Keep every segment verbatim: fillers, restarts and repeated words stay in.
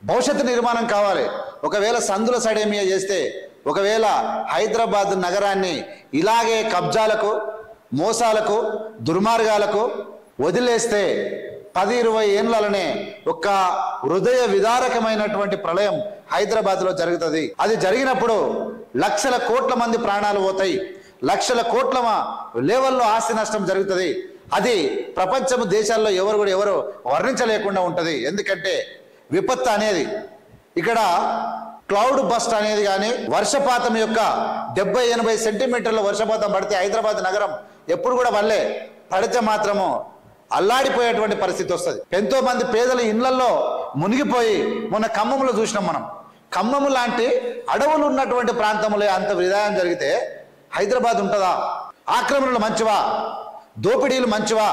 భవిష్యత్తు నిర్మాణం కావాలి. ఒకవేళ సందుల సడేమియా చేస్తే, ఒకవేళ హైదరాబాద్ నగరాన్ని ఇలాగే కబ్జాలకు, మోసాలకు, దుర్మార్గాలకు వదిలేస్తే పది ఇరవై ఏళ్లనే ఒక హృదయ విదారకమైనటువంటి ప్రళయం హైదరాబాద్లో జరుగుతుంది. అది జరిగినప్పుడు లక్షల కోట్ల మంది ప్రాణాలు పోతాయి, లక్షల కోట్ల లెవెల్లో ఆస్తి నష్టం జరుగుతుంది. అది ప్రపంచం దేశాల్లో ఎవరు కూడా ఎవరు వర్ణించలేకుండా ఉంటుంది. ఎందుకంటే విపత్తు అనేది ఇక్కడ క్లౌడ్ బస్ట్ అనేది కానీ, వర్షపాతం యొక్క డెబ్బై ఎనభై సెంటీమీటర్ల వర్షపాతం పడితే హైదరాబాద్ నగరం ఎప్పుడు కూడా వల్లే పడితే మాత్రము అల్లాడిపోయేటువంటి పరిస్థితి వస్తుంది. ఎంతో మంది పేదల ఇళ్లలో మునిగిపోయి మొన్న ఖమ్మంలో చూసినాం మనం. ఖమ్మం లాంటి అడవులు ఉన్నటువంటి ప్రాంతంలో అంత విధానం జరిగితే హైదరాబాద్ ఉంటుందా? ఆక్రమణలు మంచివా? దోపిడీలు మంచివా?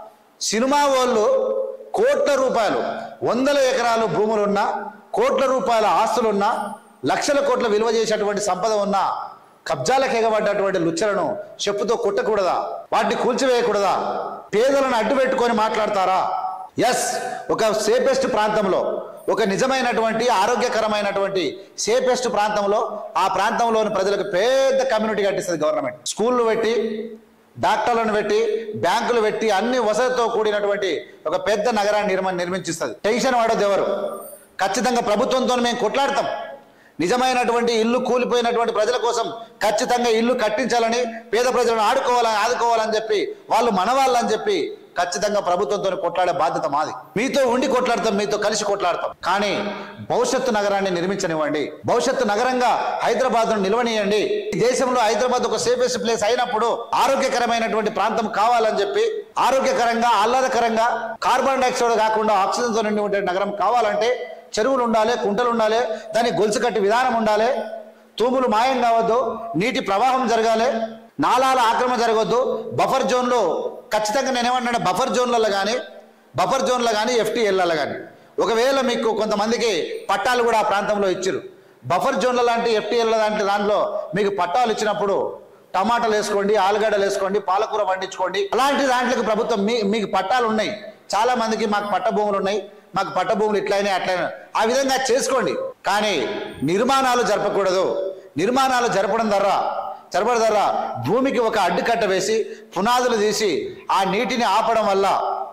సినిమా వాళ్ళు కోట్ల రూపాయలు, వందల ఎకరాలు భూములున్నా, కోట్ల రూపాయల ఆస్తులున్నా, లక్షల కోట్ల విలువ చేసేటువంటి సంపద ఉన్నా కబ్జాలకు ఎగబడ్డటువంటి లుచ్చలను చెప్పుతో కొట్టకూడదా? వాటిని కూల్చివేయకూడదా? పేదలను అడ్డు పెట్టుకొని మాట్లాడతారా? ఎస్, ఒక సేఫెస్ట్ ప్రాంతంలో, ఒక నిజమైనటువంటి ఆరోగ్యకరమైనటువంటి సేఫెస్ట్ ప్రాంతంలో, ఆ ప్రాంతంలోని ప్రజలకు పెద్ద కమ్యూనిటీ కట్టిస్తుంది గవర్నమెంట్. స్కూళ్ళు పెట్టి, డాక్టర్లను పెట్టి, బ్యాంకులు పెట్టి, అన్ని వసతితో కూడినటువంటి ఒక పెద్ద నగరాన్ని నిర్మ నిర్మించిస్తుంది. టెన్షన్ పడద్దు ఎవరు. ఖచ్చితంగా ప్రభుత్వంతో మేము కొట్లాడతాం. నిజమైనటువంటి ఇల్లు కూలిపోయినటువంటి ప్రజల కోసం ఖచ్చితంగా ఇల్లు కట్టించాలని, పేద ప్రజలను ఆడుకోవాలని ఆదుకోవాలని చెప్పి, వాళ్ళు మనవాళ్ళని చెప్పి ఖచ్చితంగా ప్రభుత్వంతో కొట్లాడే బాధ్యత మాది. మీతో ఉండి కొట్లాడతాం, మీతో కలిసి కొట్లాడతాం. కానీ భవిష్యత్తు నగరాన్ని నిర్మించనివ్వండి, భవిష్యత్తు నగరంగా హైదరాబాద్ను నిలవనియండి. ఈ దేశంలో హైదరాబాద్ ఒక సేఫెస్ట్ ప్లేస్ అయినప్పుడు ఆరోగ్యకరమైనటువంటి ప్రాంతం కావాలని చెప్పి, ఆరోగ్యకరంగా, ఆహ్లాదకరంగా, కార్బన్ డైఆక్సైడ్ కాకుండా ఆక్సిజన్తో నిండి ఉండే నగరం కావాలంటే చెరువులు ఉండాలి, కుంటలు ఉండాలి, దానికి గొలుసు కట్టి విధానం ఉండాలి, తూములు మాయం కావద్దు, నీటి ప్రవాహం జరగాలి, నాలాల ఆక్రమణ జరగవద్దు. బఫర్ జోన్లో ఖచ్చితంగా నేనేమన్నా బఫర్ జోన్లలో కానీ, బఫర్ జోన్లో కానీ, ఎఫ్టీఎల్లలో కానీ ఒకవేళ మీకు కొంతమందికి పట్టాలు కూడా ఆ ప్రాంతంలో ఇచ్చారు. బఫర్ జోన్ల లాంటి, ఎఫ్టీఎల్ లాంటి దాంట్లో మీకు పట్టాలు ఇచ్చినప్పుడు టమాటాలు వేసుకోండి, ఆలుగడ్డలు వేసుకోండి, పాలకూర పండించుకోండి. అలాంటి దాంట్లోకి ప్రభుత్వం మీ మీకు పట్టాలు ఉన్నాయి. చాలా మందికి మాకు పట్ట భూములు ఉన్నాయి, మాకు పట్ట భూములు ఇట్లయినా అట్లయినా, ఆ విధంగా చేసుకోండి. కానీ నిర్మాణాలు జరపకూడదు. నిర్మాణాలు జరపడం ద్వారా జరపడం ద్వారా భూమికి ఒక అడ్డుకట్ట వేసి పునాదులు తీసి ఆ నీటిని ఆపడం వల్ల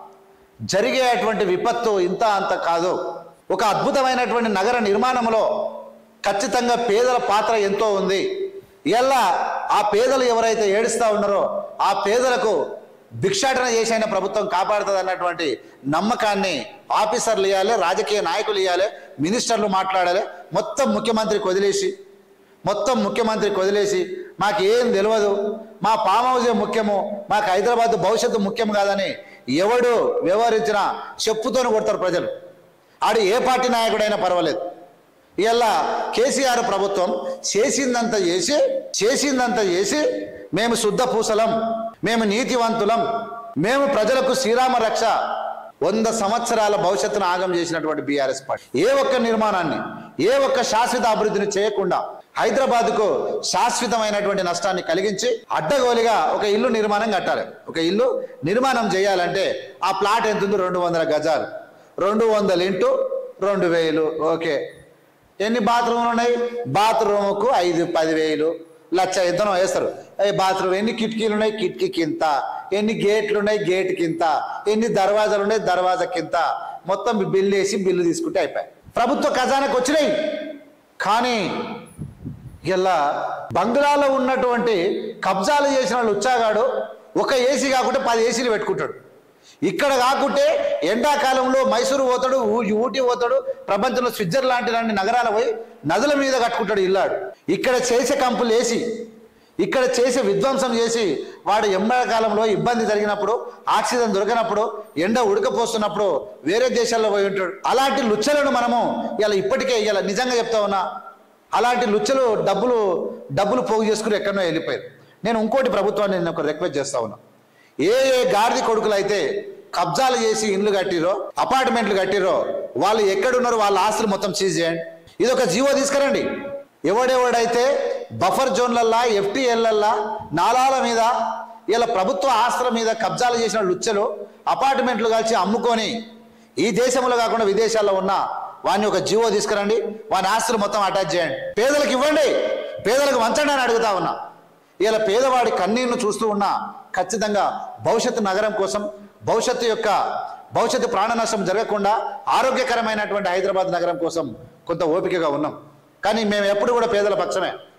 జరిగేటువంటి విపత్తు ఇంత అంత కాదు. ఒక అద్భుతమైనటువంటి నగర నిర్మాణంలో ఖచ్చితంగా పేదల పాత్ర ఎంతో ఉంది. ఇలా ఆ పేదలు ఎవరైతే ఏడుస్తూ ఉన్నారో ఆ పేదలకు భిక్షాటన చేసైన ప్రభుత్వం కాపాడుతుంది అన్నటువంటి నమ్మకాన్ని ఆఫీసర్లు ఇవ్వాలి, రాజకీయ నాయకులు ఇవ్వాలి, మినిస్టర్లు మాట్లాడాలి. మొత్తం ముఖ్యమంత్రికి వదిలేసి మొత్తం ముఖ్యమంత్రికి వదిలేసి మాకు ఏం తెలియదు, మా ఫామ్ హౌసే ముఖ్యము, మాకు హైదరాబాద్ భవిష్యత్తు ముఖ్యం కాదని ఎవడు వ్యవహరించినా చెప్పుతోనే కొడతారు ప్రజలు. ఆడు ఏ పార్టీ నాయకుడైనా పర్వాలేదు. ఇలా కేసీఆర్ ప్రభుత్వం చేసిందంతా చేసి చేసిందంతా చేసి మేము శుద్ధ పూసలం, మేము నీతివంతులం, మేము ప్రజలకు శ్రీరామ రక్ష, వంద సంవత్సరాల భవిష్యత్తును ఆగం చేసినటువంటి బీఆర్ఎస్ పార్టీ ఏ ఒక్క నిర్మాణాన్ని, ఏ ఒక్క శాశ్వత అభివృద్ధిని చేయకుండా హైదరాబాద్కు శాశ్వతమైనటువంటి నష్టాన్ని కలిగించి అడ్డగోలిగా ఒక ఇల్లు నిర్మాణం కట్టాలి. ఒక ఇల్లు నిర్మాణం చేయాలంటే ఆ ప్లాట్ ఎంత ఉంది? రెండు వందల గజాలు. రెండు వందలు ఇంటూ రెండు వేలు. ఓకే, ఎన్ని బాత్రూమ్లు ఉన్నాయి? బాత్రూమ్కు ఐదు పదివేలు, లక్ష ఎంతనో వేస్తారు. బాత్రూమ్ ఎన్ని కిటికీలు ఉన్నాయి? కిటికీకి ఇంత. ఎన్ని గేట్లు ఉన్నాయి? గేట్కి ఇంత. ఎన్ని దర్వాజాలు ఉన్నాయి? దర్వాజాకి ఇంత. మొత్తం బిల్లు వేసి బిల్లు తీసుకుంటే అయిపోయాయి. ప్రభుత్వ ఖజానాకు వచ్చినాయి. కానీ ఇలా బంగ్లాలో ఉన్నటువంటి కబ్జాలు చేసిన వాళ్ళు ఉచ్చాగాడు ఒక ఏసీ కాకుంటే పది ఏసీలు పెట్టుకుంటాడు. ఇక్కడ కాకుంటే ఎండాకాలంలో మైసూరు పోతాడు, ఊటీ పోతాడు, ప్రపంచంలో స్విట్జర్లాండ్ లాంటి నగరాలు పోయి నదుల మీద కట్టుకుంటాడు ఇల్లాడు. ఇక్కడ చేసే కంపులు వేసి, ఇక్కడ చేసే విధ్వంసం చేసి వాడు ఎండాకాలంలో ఇబ్బంది జరిగినప్పుడు, ఆక్సిజన్ దొరికినప్పుడు, ఎండ ఉడకపోస్తున్నప్పుడు వేరే దేశాల్లో పోయి ఉంటాడు. అలాంటి లుచ్చలను మనము ఇలా ఇప్పటికే ఇలా నిజంగా చెప్తా ఉన్నా, అలాంటి లుచ్చలు డబ్బులు డబ్బులు పోగు చేసుకుని ఎక్కడనో వెళ్ళిపోయారు. నేను ఇంకోటి ప్రభుత్వాన్ని నేను ఒక రిక్వెస్ట్ చేస్తా ఉన్నా. ఏ ఏ గాడిది కొడుకులు అయితే కబ్జాలు చేసి ఇండ్లు కట్టిరో, అపార్ట్మెంట్లు కట్టిరో, వాళ్ళు ఎక్కడున్నారో వాళ్ళ ఆస్తులు మొత్తం సీజ్ చేయండి. ఇది ఒక జీవో తీసుకురండి. ఎవడెవడైతే బఫర్ జోన్లల్లా, ఎఫ్టీఎల్లల్లా, నాలాల మీద, ఇలా ప్రభుత్వ ఆస్తుల మీద కబ్జాలు చేసిన లుచ్చలు అపార్ట్మెంట్లు కలిసి అమ్ముకొని ఈ దేశంలో కాకుండా విదేశాల్లో ఉన్న వాడిని ఒక జీవో తీసుకురండి, వాని ఆస్తులు మొత్తం అటాచ్ చేయండి, పేదలకు ఇవ్వండి, పేదలకు వంచండి అని అడుగుతా ఉన్నా. ఇలా పేదవాడి కన్నీళ్లు చూస్తూ ఉన్నా ఖచ్చితంగా భవిష్యత్తు నగరం కోసం, భవిష్యత్తు యొక్క భవిష్యత్తు ప్రాణ నష్టం జరగకుండా ఆరోగ్యకరమైనటువంటి హైదరాబాద్ నగరం కోసం కొంత ఓపికగా ఉన్నాం. కానీ మేము ఎప్పుడు కూడా పేదల పక్షమే.